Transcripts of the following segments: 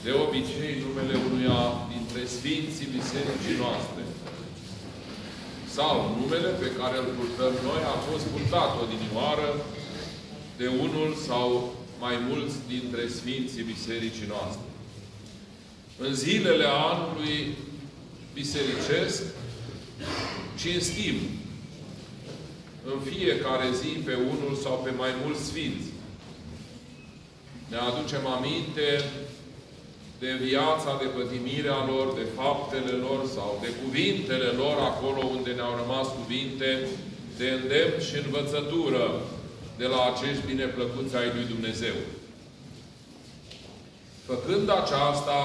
de obicei numele unuia dintre Sfinții Bisericii noastre. Sau numele pe care îl purtăm noi a fost purtat odinioară de unul sau mai mulți dintre Sfinții Bisericii noastre. În zilele anului bisericesc, cinstim în fiecare zi pe unul sau pe mai mulți sfinți. Ne aducem aminte de viața, de pătimirea lor, de faptele lor sau de cuvintele lor, acolo unde ne-au rămas cuvinte de îndemn și învățătură de la acești bineplăcuți ai lui Dumnezeu. Făcând aceasta,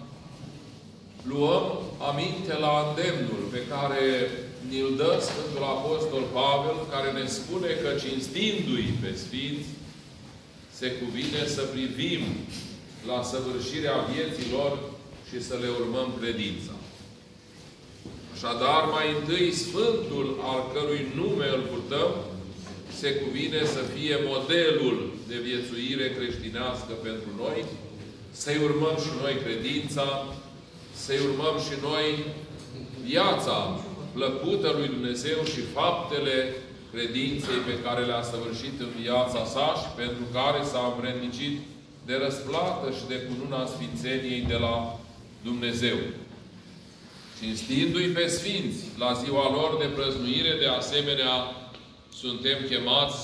luăm aminte la îndemnul pe care ni-l dă Sfântul Apostol Pavel, care ne spune că cinstindu-i pe Sfinți, se cuvine să privim la săvârșirea vieților și să le urmăm credința. Așadar, mai întâi, Sfântul, al cărui nume îl purtăm, se cuvine să fie modelul de viețuire creștinească pentru noi, să-i urmăm și noi credința, să-i urmăm și noi viața plăcută lui Dumnezeu și faptele credinței pe care le-a săvârșit în viața sa și pentru care s-a învrednicit de răsplată și de cununa Sfințeniei de la Dumnezeu. Cinstindu-i pe Sfinți la ziua lor de prăznuire, de asemenea, suntem chemați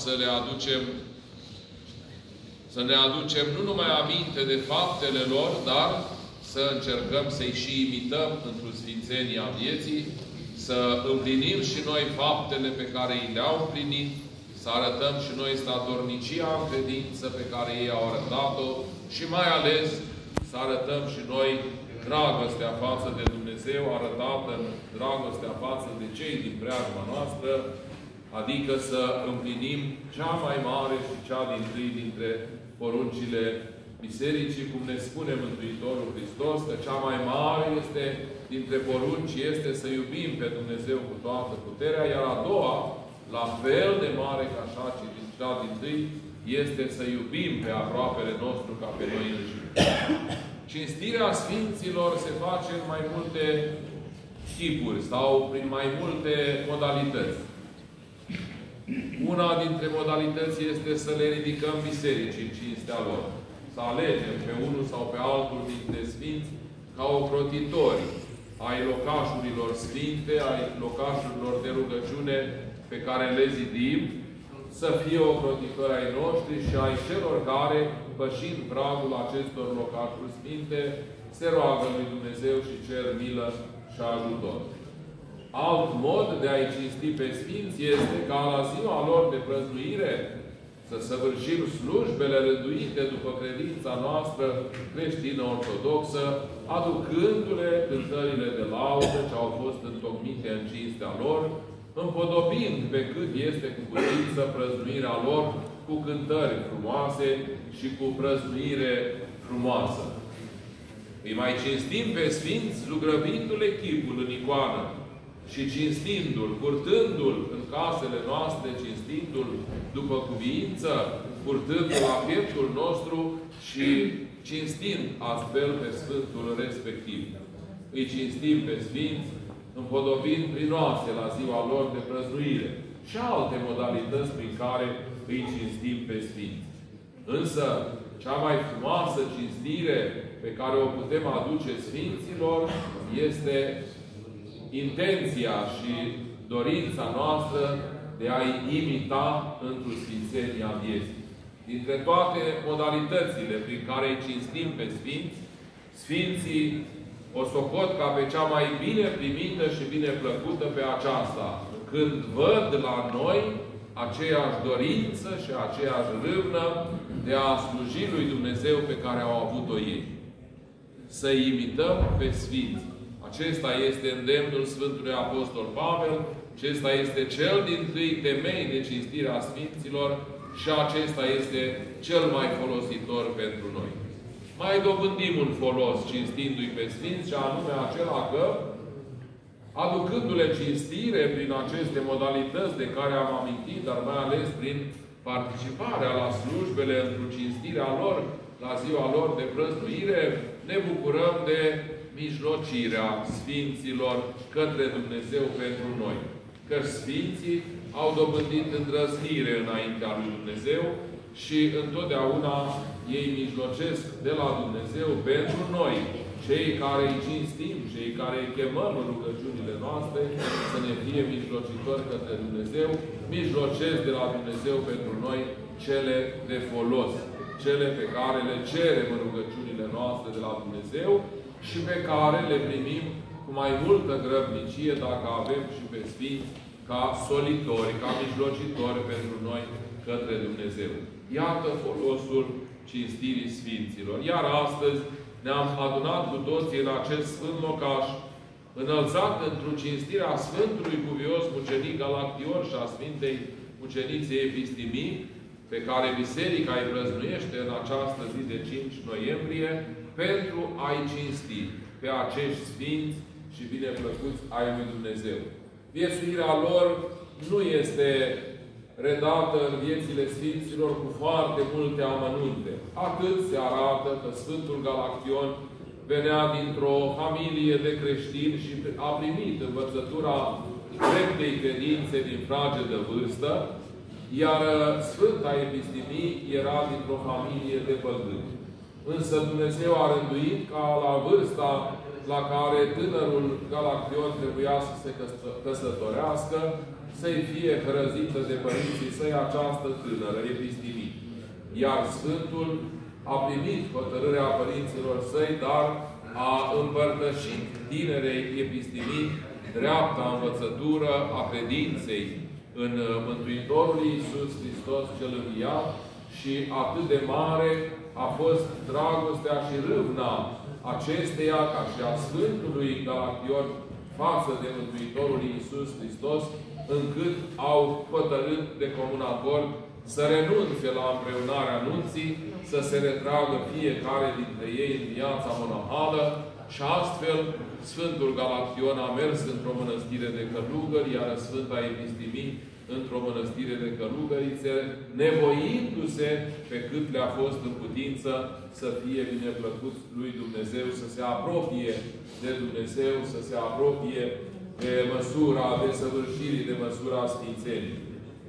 să ne aducem nu numai aminte de faptele lor, dar să încercăm să-i și imităm într-o sfințenia vieții, să împlinim și noi faptele pe care i le-au împlinit, să arătăm și noi statornicia în credință pe care ei au arătat-o și mai ales să arătăm și noi dragostea față de Dumnezeu, arătată în dragostea față de cei din preajma noastră, adică să împlinim cea mai mare și cea dintâi dintre poruncile Bisericii, cum ne spune Mântuitorul Hristos, că cea mai mare dintre porunci este să iubim pe Dumnezeu cu toată puterea, iar a doua, la fel de mare ca cea dintâi, este să iubim pe aproapele nostru ca pe noi înșine. Cinstirea Sfinților se face în mai multe tipuri sau prin mai multe modalități. Una dintre modalități este să le ridicăm bisericii în cinstea lor. Să alegem pe unul sau pe altul dintre Sfinți ca ocrotitori ai locașurilor sfinte, ai locașurilor de rugăciune pe care le zidim, să fie ocrotitori ai noștri și ai celor care, pășind pragul acestor locașuri sfinte, se roagă lui Dumnezeu și cer milă și ajutor. Alt mod de a-i cinsti pe Sfinți este ca la ziua lor de prăznuire să săvârșim slujbele rânduite după credința noastră creștină-ortodoxă, aducându-le cântările de laudă ce au fost întocmite în cinstea lor, împodobind pe cât este cu putință prăznuirea lor cu cântări frumoase și cu prăznuire frumoasă. Îi mai cinstim pe Sfinți zugrăvindu-le chipul în icoană și cinstindu-l, purtându-l în casele noastre, cinstindu-l după cuviință, purtându-l la pieptul nostru și cinstind astfel pe Sfântul respectiv. Îi cinstim pe Sfinți, împodobind prinoase la ziua lor de prăznuire și alte modalități prin care îi cinstim pe Sfinți. Însă, cea mai frumoasă cinstire pe care o putem aduce Sfinților este intenția și dorința noastră de a-i imita într-o sfințenia vieții. Dintre toate modalitățile prin care îi cinstim pe Sfinți, Sfinții o socot ca pe cea mai bine primită și bine plăcută pe aceasta, când văd la noi aceeași dorință și aceeași râvnă de a sluji lui Dumnezeu pe care au avut-o ei. Să imităm pe Sfinți. Acesta este îndemnul Sfântului Apostol Pavel, acesta este cel dintâi temei de cinstirea Sfinților și acesta este cel mai folositor pentru noi. Mai dobândim un folos cinstindu-i pe Sfinți, și anume acela că, aducându-le cinstire prin aceste modalități de care am amintit, dar mai ales prin participarea la slujbele într-o cinstirea lor, la ziua lor de prăznuire, ne bucurăm de mijlocirea Sfinților către Dumnezeu pentru noi. Că Sfinții au dobândit îndrăznire înaintea lui Dumnezeu și întotdeauna ei mijlocesc de la Dumnezeu pentru noi, cei care îi cinstim, cei care îi chemăm în rugăciunile noastre, să ne fie mijlocitori către Dumnezeu, mijlocesc de la Dumnezeu pentru noi cele de folos, cele pe care le cerem în rugăciunile noastre de la Dumnezeu și pe care le primim cu mai multă grăbnicie dacă avem și pe Sfinți ca solitori, ca mijlocitori pentru noi către Dumnezeu. Iată folosul cinstirii Sfinților. Iar astăzi ne-am adunat cu toții în acest sfânt locaș, înălțat într-o cinstirea Sfântului Cuvios Mucenic Galaction și a Sfintei Mucenițe Epistimii, pe care Biserica îi prăznuiește în această zi de 5 noiembrie, pentru a-i cinsti pe acești Sfinți și bineplăcuți ai lui Dumnezeu. Viețuirea lor nu este redată în viețile Sfinților cu foarte multe amănunte. Atât se arată că Sfântul Galaction venea dintr-o familie de creștini și a primit învățătura dreptei credințe din fragedă vârstă, iar Sfânta Epistimii era dintr-o familie de păgâni. Însă Dumnezeu a rânduit ca la vârsta la care tânărul Galaction trebuia să se căsătorească, să-i fie hrăzită de părinții săi această tânără, Epistimii. Iar Sfântul a primit hotărârea părinților săi, dar a împărtășit tinerei Epistimii dreapta învățătură a credinței în Mântuitorul Iisus Hristos cel înviat și atât de mare a fost dragostea și râvna acesteia ca și a Sfântului Galaction față de Mântuitorul Iisus Hristos, încât au hotărât de comun acord să renunțe la împreunarea nunții, să se retragă fiecare dintre ei în viața monahală și astfel Sfântul Galaction a mers într-o mănăstire de călugări, iar Sfânta Epistimii într-o mănăstire de călugărițe, nevoindu-se pe cât le-a fost în putință să fie bineplăcuți lui Dumnezeu, să se apropie de Dumnezeu, să se apropie de măsura desăvârșirii, de măsura sfințenii.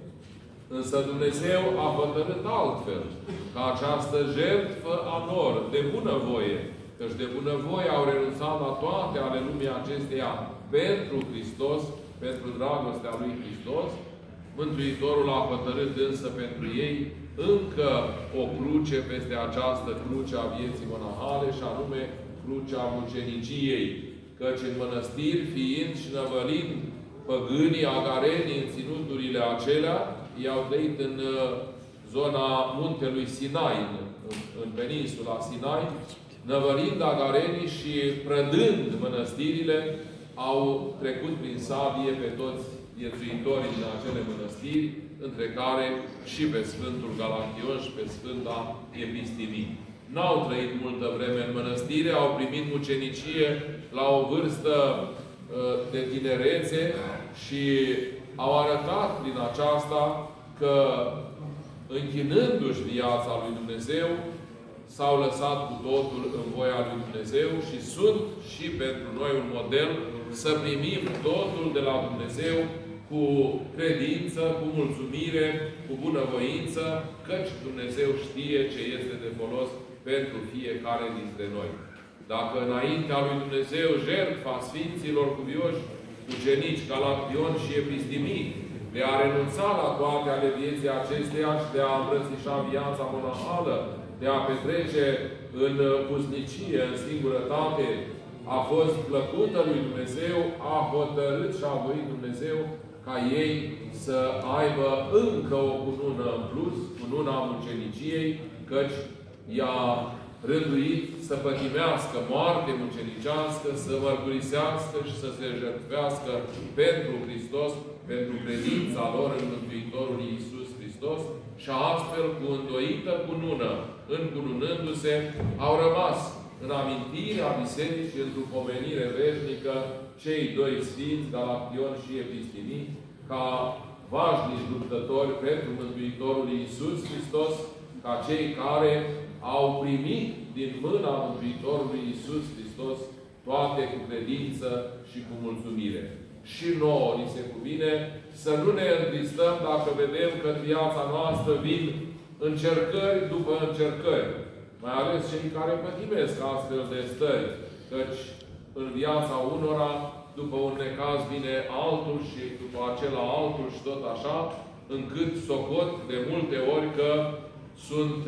Însă Dumnezeu a hotărât altfel, ca această jertfă a lor, de bunăvoie, căci de bunăvoie au renunțat la toate ale lumii acesteia pentru Hristos, pentru dragostea lui Hristos, Mântuitorul a hotărât însă pentru ei încă o cruce peste această cruce a vieții monahale, și anume crucea muceniciei. Căci în mănăstiri, fiind și năvălind păgânii agarenii în ținuturile acelea, i-au trăit în zona muntelui Sinai, în peninsula Sinai, năvălind agarenii și prădând mănăstirile, au trecut prin sabie pe toți viețuitorii din acele mănăstiri, între care și pe Sfântul Galaction și pe Sfânta Epistimii. N-au trăit multă vreme în mănăstire, au primit mucenicie la o vârstă de tinerețe și au arătat prin aceasta că, închinându-și viața lui Dumnezeu, s-au lăsat cu totul în voia lui Dumnezeu și sunt și pentru noi un model să primim totul de la Dumnezeu cu credință, cu mulțumire, cu bunăvoință, căci Dumnezeu știe ce este de folos pentru fiecare dintre noi. Dacă înaintea lui Dumnezeu jertfa Sfinților Cuvioși, ucenici, Galaction și Epistimii, de a renunța la toate ale vieții acesteia și de a îmbrățișa viața monahală, de a petrece în pusnicie, în singurătate, a fost plăcută lui Dumnezeu, a hotărât și a voit Dumnezeu ca ei să aibă încă o cunună în plus, cununa muceniciei, căci i-a rânduit să pătimească moarte mucenicească, să mărturisească și să se jertfească pentru Hristos, pentru credința lor în Mântuitorul Iisus Hristos, și astfel, cu îndoită cunună, încununându-se, au rămas în amintirea Bisericii, într-o pomenire veșnică, cei doi Sfinți, Galaction și Epistimii, ca vașnici luptători pentru Mântuitorul Iisus Hristos, ca cei care au primit din mâna Mântuitorului Iisus Hristos toate cu credință și cu mulțumire. Și nouă ni se cuvine să nu ne întristăm dacă vedem că în viața noastră vin încercări după încercări. Mai ales cei care pătimesc astfel de stări. Căci în viața unora, după un necaz vine altul și după acela altul și tot așa, încât socot de multe ori că sunt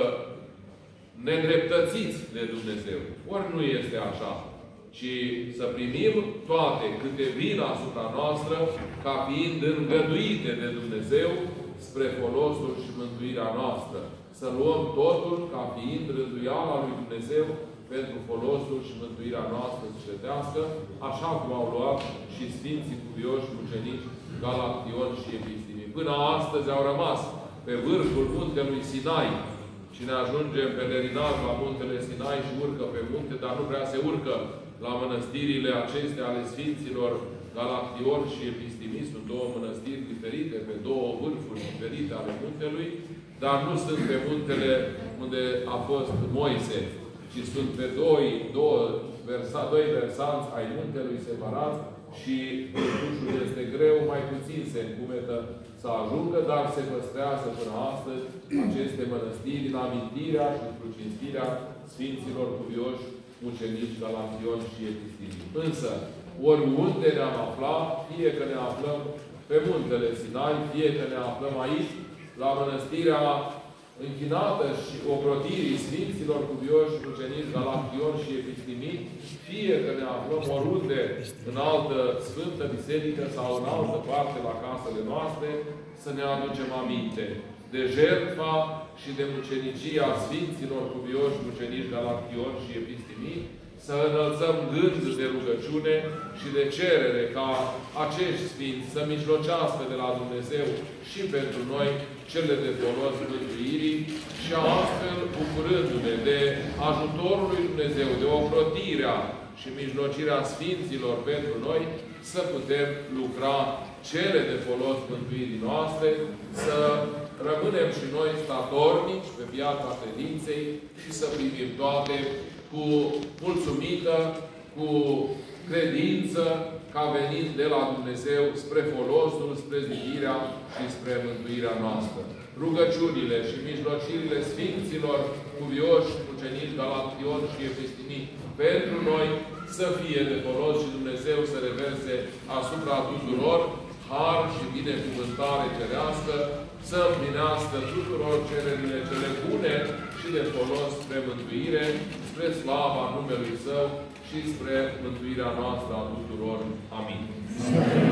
nedreptățiți de Dumnezeu. Ori nu este așa. Ci să primim toate câte vin asupra noastră ca fiind îngăduite de Dumnezeu spre folosul și mântuirea noastră. Să luăm totul ca fiind rânduiala lui Dumnezeu pentru folosul și mântuirea noastră sufletească, așa cum au luat și Sfinții Cuvioși Mucenici Galaction și Epistimii. Până astăzi au rămas pe vârful muntelui Sinai. Cine ajunge în pelerinaj la muntele Sinai și urcă pe munte, dar nu prea se urcă la mănăstirile acestea ale Sfinților Galaction și Epistimii. Sunt două mănăstiri diferite, pe două vârfuri diferite ale muntelui, dar nu sunt pe muntele unde a fost Moise, ci sunt pe doi versanți ai muntelui separați și urcușul este greu, mai puțin se încumetă să ajungă, dar se păstrează până astăzi aceste mănăstiri în amintirea și într-o cinstirea Sfinților Cuvioși Mucenici Galaction și Epistimii. Însă, oriunde ne-am aflat, fie că ne aflăm pe muntele Sinai, fie că ne aflăm aici, la mănăstirea închinată și ocrotirii Sfinților Cuvioși Mucenici Galaction și Epistimii, fie că ne aflăm oriunde în altă Sfântă Biserică sau în altă parte la casele noastre, să ne aducem aminte de jertfa și de mucenicia Sfinților Cuvioși Mucenici Galaction și Epistimii, să înălțăm gând de rugăciune și de cerere ca acești Sfinți să mijlocească de la Dumnezeu și pentru noi cele de folos mântuirii și astfel, bucurându-ne de ajutorul lui Dumnezeu, de ocrotirea și mijlocirea Sfinților pentru noi, să putem lucra cele de folos mântuirii noastre, să rămânem și noi statornici pe viața credinței și să primim toate cu mulțumită, cu credință, ca venind de la Dumnezeu spre folosul, spre zidirea și spre mântuirea noastră. Rugăciunile și mijlocirile Sfinților Cuvioși Mucenici Galaction și Epistimii pentru noi să fie de folos și Dumnezeu să reverse asupra tuturor har și binecuvântare cerească, să împlinească tuturor cererile cele bune și de folos spre mântuire, spre slava numelui Său și spre mântuirea noastră a tuturor. Amin.